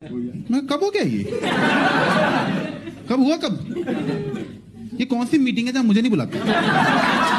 मैं कब हो गया ये? कब हुआ कब? ये कौन सी मीटिंग है जहां मुझे नहीं बुलाते?